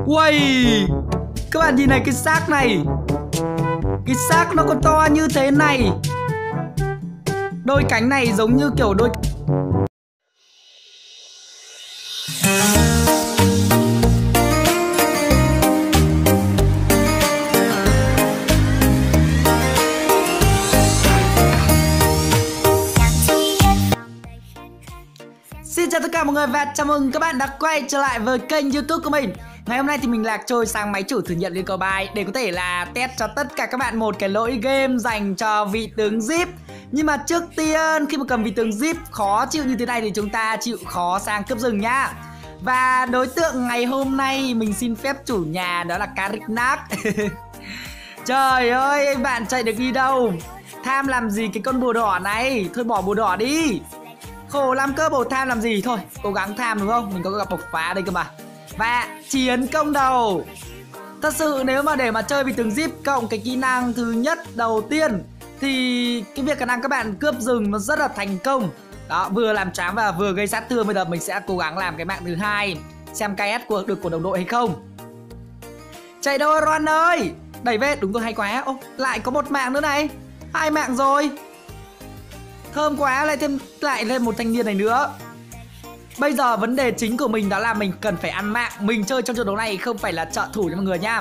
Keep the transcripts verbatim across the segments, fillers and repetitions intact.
Uầy, các bạn nhìn này, cái xác này, cái xác nó còn to như thế này. Đôi cánh này giống như kiểu đôi... Xin chào tất cả mọi người và chào mừng các bạn đã quay trở lại với kênh YouTube của mình. Ngày hôm nay thì mình lạc trôi sang máy chủ thử nghiệm Liên Cầu Bài để có thể là test cho tất cả các bạn một cái lỗi game dành cho vị tướng Zip. Nhưng mà trước tiên khi mà cầm vị tướng Zip khó chịu như thế này thì chúng ta chịu khó sang cướp rừng nhá. Và đối tượng ngày hôm nay mình xin phép chủ nhà đó là Kariknac. Trời ơi, bạn chạy được đi đâu? Tham làm gì cái con bùa đỏ này? Thôi bỏ bùa đỏ đi. Khổ lắm cơ, bổ tham làm gì. Thôi cố gắng tham đúng không? Mình có gặp bộc phá đây cơ mà. Và chiến công đầu. Thật sự nếu mà để mà chơi vị tướng Zip cộng cái kỹ năng thứ nhất đầu tiên thì cái việc khả năng các bạn cướp rừng nó rất là thành công. Đó, vừa làm choáng và vừa gây sát thương. Bây giờ mình sẽ cố gắng làm cái mạng thứ hai, xem ca ét của được của đồng đội hay không. Chạy đâu Ron ơi. Đẩy về, đúng rồi, hay quá. Ô, lại có một mạng nữa này. Hai mạng rồi. Thơm quá, lại thêm lại lên một thanh niên này nữa. Bây giờ vấn đề chính của mình đó là mình cần phải ăn mạng. Mình chơi trong trận đấu này không phải là trợ thủ cho mọi người nha.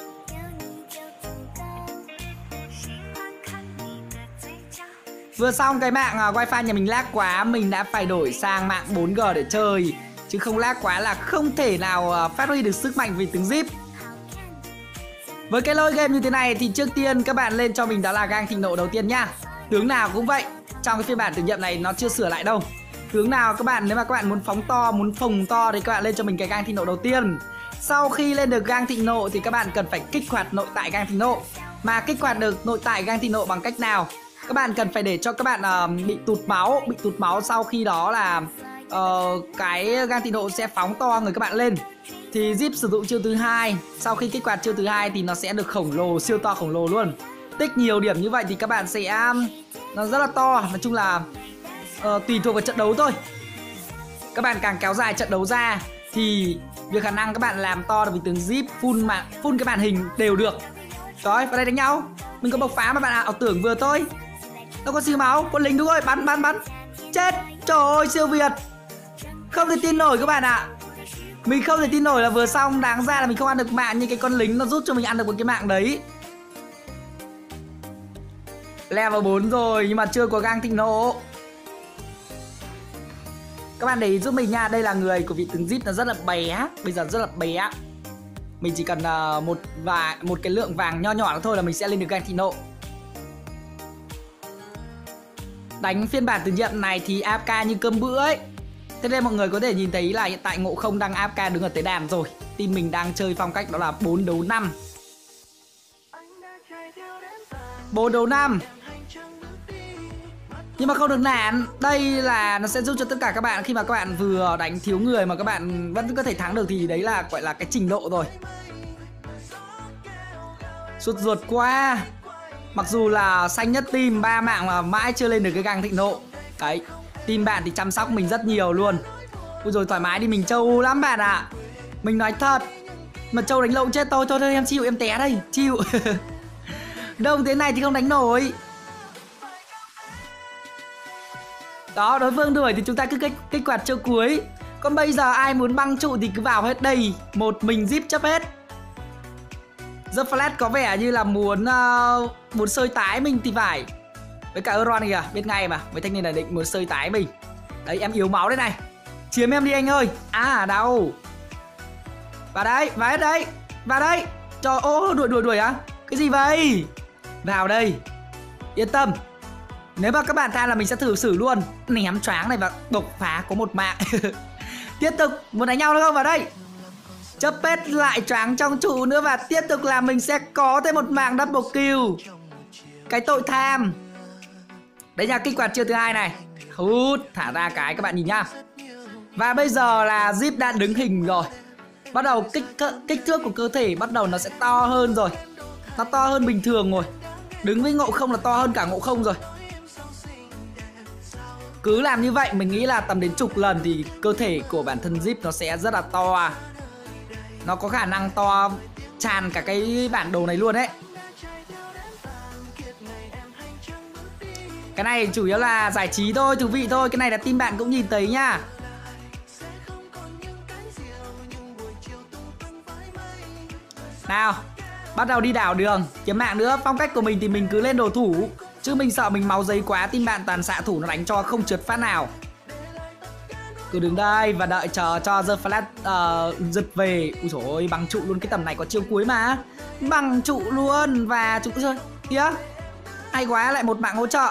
Vừa xong cái mạng uh, wifi nhà mình lag quá, mình đã phải đổi sang mạng bốn G để chơi. Chứ không lag quá là không thể nào uh, phát huy được sức mạnh vì tướng Zip. Với cái lối game như thế này thì trước tiên các bạn lên cho mình đó là gang thịnh nộ đầu tiên nha. Tướng nào cũng vậy, trong cái phiên bản thử nghiệm này nó chưa sửa lại đâu. Tướng nào các bạn, nếu mà các bạn muốn phóng to, muốn phồng to thì các bạn lên cho mình cái gang thịnh nộ đầu tiên. Sau khi lên được gang thịnh nộ thì các bạn cần phải kích hoạt nội tại gang thịnh nộ. Mà kích hoạt được nội tại gang thịnh nộ bằng cách nào? Các bạn cần phải để cho các bạn uh, bị tụt máu, bị tụt máu sau khi đó là uh, cái gang thịnh nộ sẽ phóng to người các bạn lên. Thì Zip sử dụng chiêu thứ hai, sau khi kích hoạt chiêu thứ hai thì nó sẽ được khổng lồ, siêu to khổng lồ luôn. Tích nhiều điểm như vậy thì các bạn sẽ nó rất là to. Nói chung là uh, tùy thuộc vào trận đấu thôi. Các bạn càng kéo dài trận đấu ra thì việc khả năng các bạn làm to được vì tướng Zip full mạng, full cái màn hình đều được. Rồi, vào đây đánh nhau. Mình có bộc phá mà bạn ạ, à, tưởng vừa thôi. Đâu có siêu máu, con lính đúng rồi, bắn bắn bắn. Chết, trời ơi, siêu Việt. Không thể tin nổi các bạn ạ. À. Mình không thể tin nổi là vừa xong, đáng ra là mình không ăn được mạng nhưng cái con lính nó giúp cho mình ăn được một cái mạng đấy. Level bốn rồi nhưng mà chưa có gang thịnh nộ. Các bạn để ý giúp mình nha, đây là người của vị tướng Zip nó rất là bé, bây giờ rất là bé. Mình chỉ cần uh, một và một cái lượng vàng nho nhỏ đó thôi là mình sẽ lên được gang thịnh nộ. Đánh phiên bản thử nghiệm này thì a ép ca như cơm bữa ấy. Thế nên mọi người có thể nhìn thấy là hiện tại Ngộ Không đang a ép ca đứng ở tế đàn rồi. Team mình đang chơi phong cách đó là bốn đấu năm. bốn đấu năm. Nhưng mà không được nản. Đây là nó sẽ giúp cho tất cả các bạn khi mà các bạn vừa đánh thiếu người mà các bạn vẫn có thể thắng được thì đấy là gọi là cái trình độ rồi. Sút ruột quá. Mặc dù là xanh nhất team ba mạng mà mãi chưa lên được cái gang thịnh nộ. Đấy, team bạn thì chăm sóc mình rất nhiều luôn. Ui rồi thoải mái đi, mình trâu lắm bạn ạ. À. Mình nói thật. Mà trâu đánh lộn chết tôi. Thôi thôi em chịu, em té đây. Chịu. Đông thế này thì không đánh nổi. Đó, đối phương đuổi thì chúng ta cứ kích, kích hoạt chiêu cuối. Còn bây giờ ai muốn băng trụ thì cứ vào hết đây. Một mình Zip chấp hết. The Flash có vẻ như là muốn uh, muốn sơi tái mình thì phải. Với cả Euron kìa, biết ngay mà. Với thanh niên là định muốn sơi tái mình. Đấy, em yếu máu đây này. Chiếm em đi anh ơi. À, đau. Vào đây, vào hết đây. Vào đây. Trời ơi, đuổi đuổi đuổi á. Cái gì vậy? Vào đây. Yên tâm. Nếu mà các bạn than là mình sẽ thử xử luôn. Ném choáng này và bộc phá có một mạng. Tiếp tục, muốn đánh nhau nữa không? Vào đây. Chấp hết lại choáng trong trụ nữa. Và tiếp tục là mình sẽ có thêm một mạng double kill. Cái tội tham. Đấy nha, kích hoạt chiêu thứ hai này. Hút, thả ra cái các bạn nhìn nhá. Và bây giờ là Zip đã đứng hình rồi. Bắt đầu kích, kích thước của cơ thể bắt đầu nó sẽ to hơn rồi. Nó to hơn bình thường rồi. Đứng với Ngộ Không là to hơn cả Ngộ Không rồi. Cứ làm như vậy mình nghĩ là tầm đến chục lần thì cơ thể của bản thân Zip nó sẽ rất là to. Nó có khả năng to tràn cả cái bản đồ này luôn đấy. Cái này chủ yếu là giải trí thôi, thú vị thôi. Cái này là team bạn cũng nhìn thấy nha. Nào, bắt đầu đi đảo đường, kiếm mạng nữa. Phong cách của mình thì mình cứ lên đồ thủ, chứ mình sợ mình máu giấy quá, team bạn toàn xạ thủ nó đánh cho không trượt phát nào. Cứ đứng đây và đợi chờ cho The Flash uh, giật về. Ui dồi ôi, bằng trụ luôn, cái tầm này có chiêu cuối mà. Bằng trụ luôn và trụ rơi. Kìa, hay quá, lại một mạng hỗ trợ.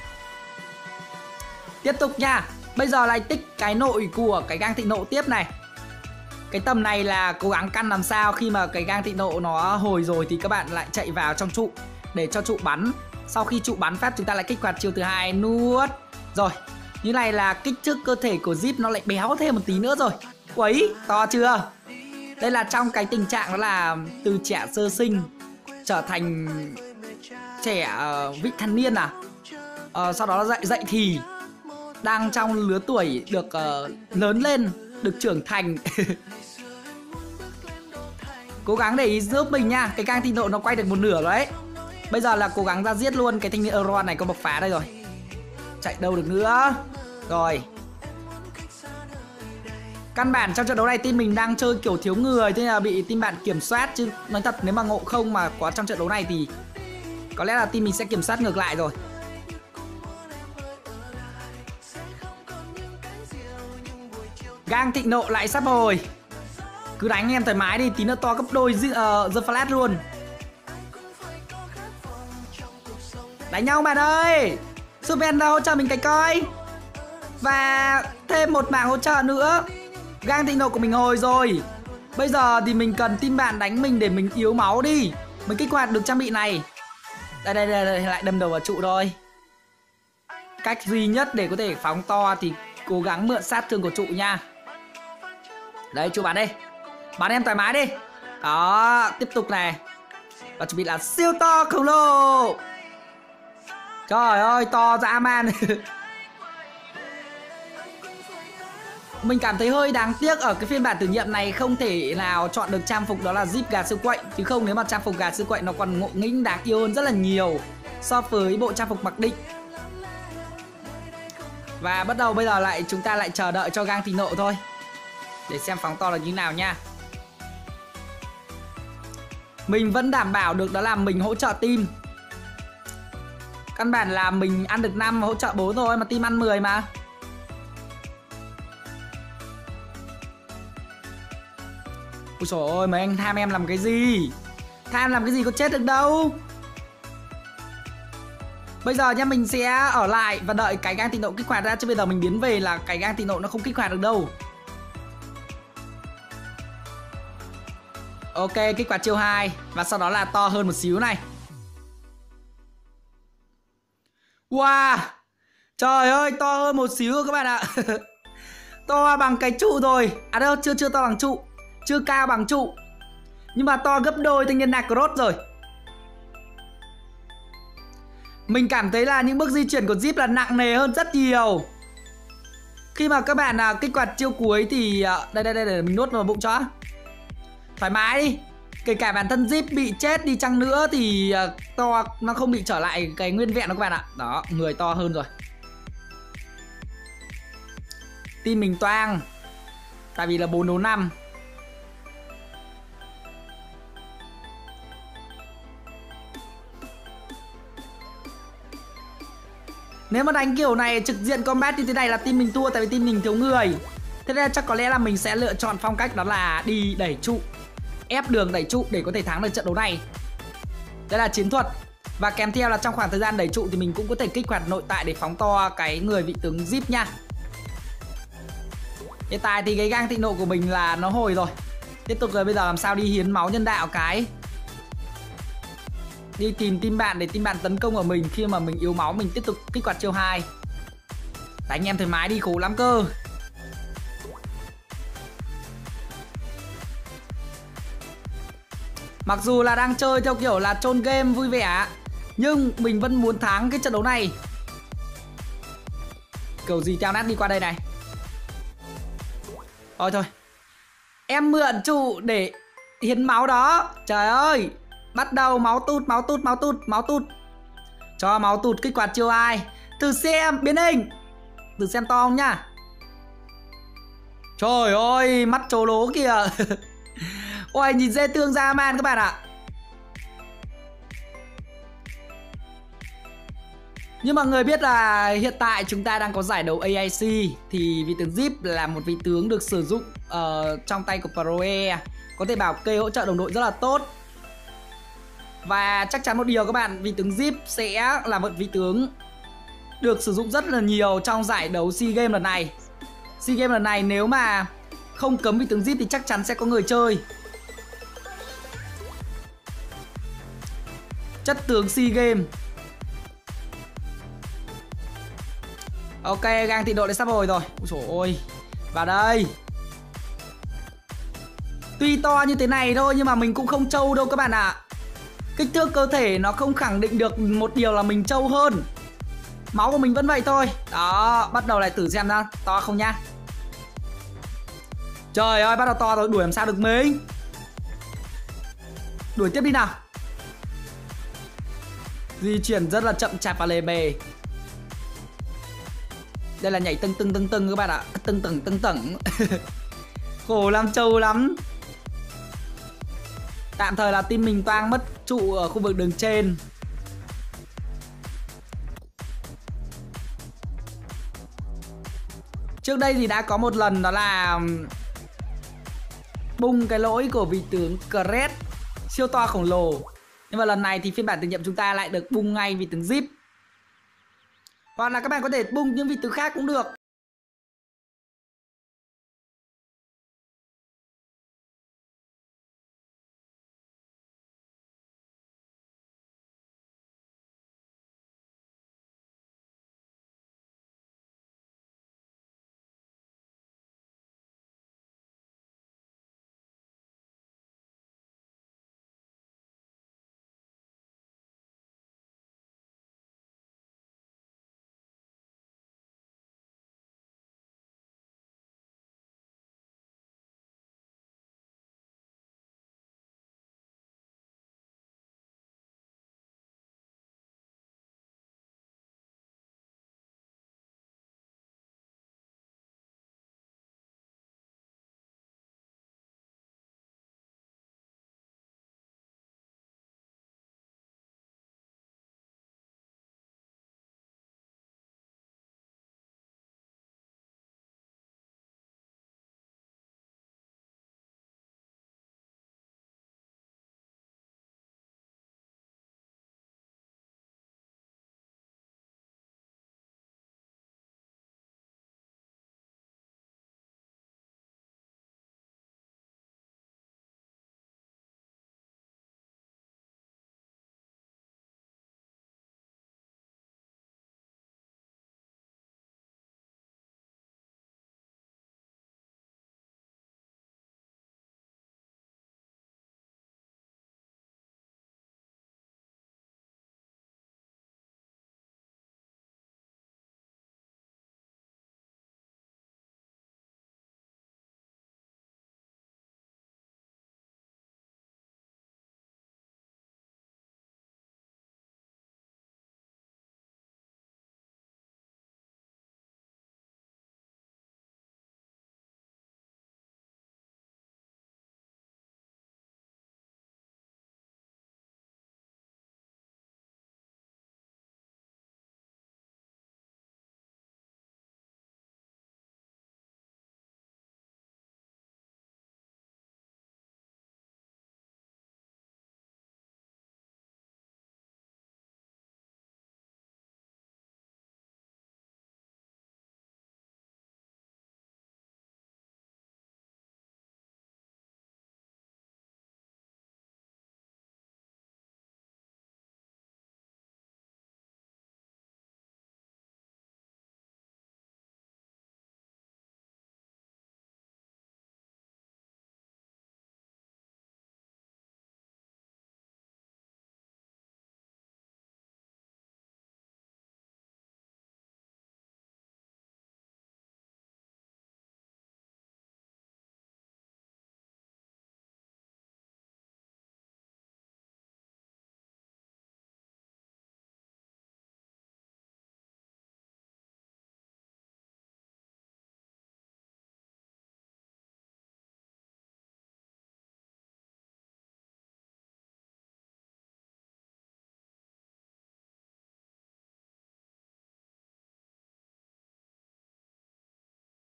Tiếp tục nha. Bây giờ lại tích cái nội của cái gang thịnh nộ tiếp này. Cái tầm này là cố gắng căn làm sao khi mà cái gang thịnh nộ nó hồi rồi thì các bạn lại chạy vào trong trụ để cho trụ bắn. Sau khi trụ bắn phát chúng ta lại kích hoạt chiêu thứ hai, nuốt. Rồi, như này là kích thước cơ thể của Zip nó lại béo thêm một tí nữa rồi. Quấy, to chưa? Đây là trong cái tình trạng đó là từ trẻ sơ sinh trở thành trẻ uh, vị thành niên à. uh, Sau đó dậy dậy thì đang trong lứa tuổi được uh, lớn lên, được trưởng thành. Cố gắng để ý giúp mình nha. Cái gang thịnh nộ nó quay được một nửa rồi đấy. Bây giờ là cố gắng ra giết luôn cái thanh niên Euron này, có bộc phá đây rồi. Chạy đâu được nữa. Rồi, căn bản trong trận đấu này team mình đang chơi kiểu thiếu người, thế là bị team bạn kiểm soát. Chứ nói thật nếu mà Ngộ Không mà có trong trận đấu này thì có lẽ là team mình sẽ kiểm soát ngược lại rồi. Gang thịnh nộ lại sắp hồi. Cứ đánh em thoải mái đi, tí nữa to gấp đôi uh, The Flash luôn. Đánh nhau bạn ơi. Superman hỗ trợ mình cái coi. Và thêm một mạng hỗ trợ nữa. Gang thịnh nộ của mình hồi rồi. Bây giờ thì mình cần team bạn đánh mình để mình yếu máu đi. Mình kích hoạt được trang bị này. Đây đây đây, đây lại đâm đầu vào trụ thôi. Cách duy nhất để có thể phóng to thì cố gắng mượn sát thương của trụ nha. Đấy, trụ bắn đi. Bắn em thoải mái đi. Đó, tiếp tục này. Và chuẩn bị là siêu to khổng lồ. Trời ơi, to dã man. Mình cảm thấy hơi đáng tiếc ở cái phiên bản thử nghiệm này không thể nào chọn được trang phục đó là Zip gà siêu quậy. Chứ không nếu mà trang phục gà siêu quậy nó còn ngộ nghĩnh đáng yêu hơn rất là nhiều so với bộ trang phục mặc định. Và bắt đầu bây giờ lại chúng ta lại chờ đợi cho gang thịnh nộ thôi. Để xem phóng to là như nào nha. Mình vẫn đảm bảo được đó là mình hỗ trợ team. Căn bản là mình ăn được năm hỗ trợ bốn thôi mà team ăn mười mà. Ôi trời ơi, mấy anh tham em làm cái gì? Tham làm cái gì có chết được đâu. Bây giờ nha, mình sẽ ở lại và đợi cái gang thịnh nộ kích hoạt ra. Chứ bây giờ mình biến về là cái gang thịnh nộ nó không kích hoạt được đâu. Ok, kích hoạt chiêu hai. Và sau đó là to hơn một xíu này. Wow, trời ơi, to hơn một xíu các bạn ạ. To bằng cái trụ rồi. À đâu, chưa chưa to bằng trụ. Chưa cao bằng trụ. Nhưng mà to gấp đôi thanh niên Nacros rồi. Mình cảm thấy là những bước di chuyển của Zip là nặng nề hơn rất nhiều. Khi mà các bạn à, kích hoạt chiêu cuối thì à, đây đây đây để mình nuốt vào bụng cho. Thoải mái đi. Kể cả bản thân Zip bị chết đi chăng nữa thì à, to nó không bị trở lại cái nguyên vẹn đâu các bạn ạ. Đó, người to hơn rồi. Team mình toang. Tại vì là bốn đấu năm. Nếu mà đánh kiểu này trực diện combat như thế này là team mình thua, tại vì team mình thiếu người. Thế nên chắc có lẽ là mình sẽ lựa chọn phong cách đó là đi đẩy trụ, ép đường đẩy trụ để có thể thắng được trận đấu này. Đây là chiến thuật. Và kèm theo là trong khoảng thời gian đẩy trụ thì mình cũng có thể kích hoạt nội tại để phóng to cái người vị tướng Zip nha. Hiện tại thì cái gang thịnh nộ của mình là nó hồi rồi. Tiếp tục rồi, bây giờ làm sao đi hiến máu nhân đạo cái. Đi tìm team bạn để team bạn tấn công ở mình. Khi mà mình yếu máu mình tiếp tục kích hoạt chiêu hai. Đánh em thoải mái đi, khổ lắm cơ. Mặc dù là đang chơi theo kiểu là chôn game vui vẻ, nhưng mình vẫn muốn thắng cái trận đấu này. Kiểu gì teo nát đi qua đây này. Thôi thôi, em mượn trụ để hiến máu đó. Trời ơi. Bắt đầu máu tút, máu tút, máu tút, máu tút. Cho máu tụt kích hoạt chiêu ai. Thử xem biến hình. Thử xem to không nhá. Trời ơi, mắt trố lố kìa. Ôi, nhìn dễ thương dã man các bạn ạ. Nhưng mọi người biết là hiện tại chúng ta đang có giải đấu a i xê. Thì vị tướng Zip là một vị tướng được sử dụng uh, trong tay của Proe. Có thể bảo kê hỗ trợ đồng đội rất là tốt. Và chắc chắn một điều các bạn, vị tướng Zip sẽ là một vị tướng được sử dụng rất là nhiều trong giải đấu SEA Games lần này. SEA Games lần này nếu mà không cấm vị tướng Zip thì chắc chắn sẽ có người chơi. Chất tướng SEA Games. Ok, gang thị độ đã sắp hồi rồi. Ôi trời ơi. Vào đây. Tuy to như thế này thôi nhưng mà mình cũng không trâu đâu các bạn ạ. Kích thước cơ thể nó không khẳng định được một điều là mình trâu hơn. Máu của mình vẫn vậy thôi. Đó, bắt đầu lại thử xem ra to không nhá. Trời ơi, bắt đầu to rồi, đuổi làm sao được mình. Đuổi tiếp đi nào. Di chuyển rất là chậm chạp và lề bề. Đây là nhảy tưng tưng tưng tưng các bạn ạ. Tưng tưng tưng tưng. Khổ lắm, trâu lắm. Tạm thời là team mình toang mất trụ ở khu vực đường trên. Trước đây thì đã có một lần đó là bung cái lỗi của vị tướng Cret siêu to khổng lồ. Nhưng mà lần này thì phiên bản thử nghiệm chúng ta lại được bung ngay vị tướng Zip. Hoặc là các bạn có thể bung những vị tướng khác cũng được.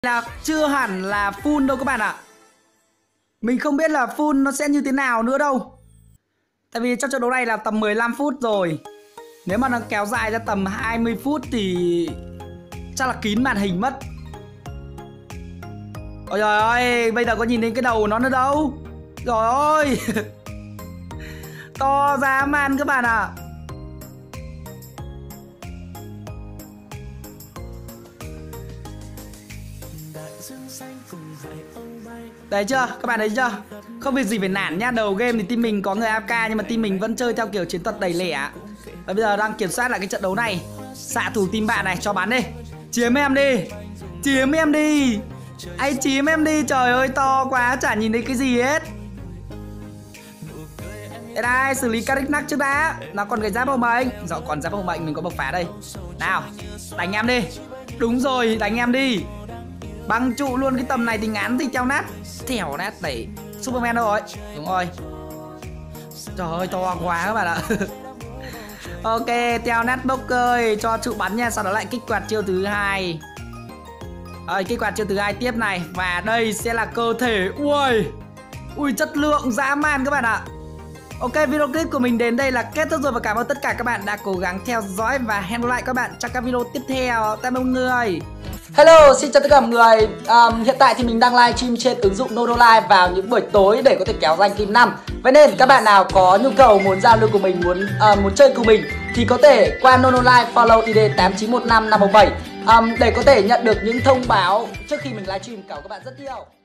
là chưa hẳn là full đâu các bạn ạ. Mình không biết là full nó sẽ như thế nào nữa đâu. Tại vì trong trận đấu này là tầm mười lăm phút rồi. Nếu mà nó kéo dài ra tầm hai mươi phút thì chắc là kín màn hình mất. Ôi trời ơi, bây giờ có nhìn thấy cái đầu của nó nữa đâu. Trời ơi. To dã man các bạn ạ. À. Đấy chưa, các bạn thấy chưa? Không việc gì phải nản nha. Đầu game thì team mình có người a ép ca nhưng mà team mình vẫn chơi theo kiểu chiến thuật đẩy lẻ. Và bây giờ đang kiểm soát lại cái trận đấu này. Xạ thủ team bạn này, cho bắn đi. Chiếm em đi. Chiếm em đi. Anh chiếm em đi, trời ơi to quá, chả nhìn thấy cái gì hết. Đây đây, xử lý Carricknac trước đã. Nó còn cái giáp hồng mệnh. Rõ còn giáp hồng mệnh, mình có bộc phá đây. Nào, đánh em đi. Đúng rồi, đánh em đi. Băng trụ luôn cái tầm này thì ngán thì treo nát. Thèo nát đẩy. Superman đâu rồi? Đúng rồi. Trời ơi, to quá các bạn ạ. Ok, theo nát bốc ơi, cho trụ bắn nha. Sau đó lại kích hoạt chiêu thứ hai. Rồi, kích hoạt chiêu thứ hai tiếp này. Và đây sẽ là cơ thể. Ui, ui chất lượng dã man các bạn ạ. Ok, video clip của mình đến đây là kết thúc rồi. Và cảm ơn tất cả các bạn đã cố gắng theo dõi. Và hẹn gặp lại các bạn trong các video tiếp theo. Tạm biệt mọi người. Hello, xin chào tất cả mọi người. um, Hiện tại thì mình đang live stream trên ứng dụng Nodolive vào những buổi tối để có thể kéo danh kim năm. Vậy nên các bạn nào có nhu cầu muốn giao lưu cùng mình, muốn uh, muốn chơi cùng mình thì có thể qua Nodolive follow i đê tám chín một năm năm một bảy um, để có thể nhận được những thông báo trước khi mình live stream. Cảm ơn các bạn rất nhiều.